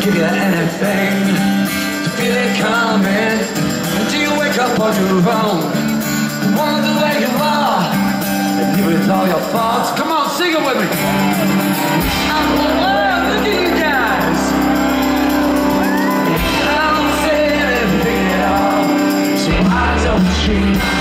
give you anything to feel it coming. Until you wake up on your own, wonder where you are, and live with all your thoughts. Come on, sing it with me. I'm the world, look at you guys. I don't say anything at all, so why don't you